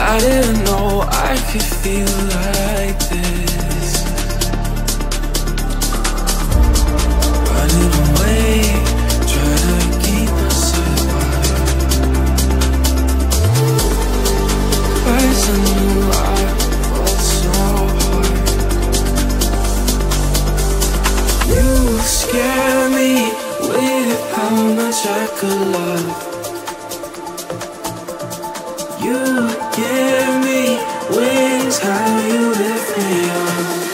I didn't know I could feel like this. Running away, try to keep myself alive. Twice I knew I fought so hard. You scare me with how much I could love. You give me wings, how you lift me up.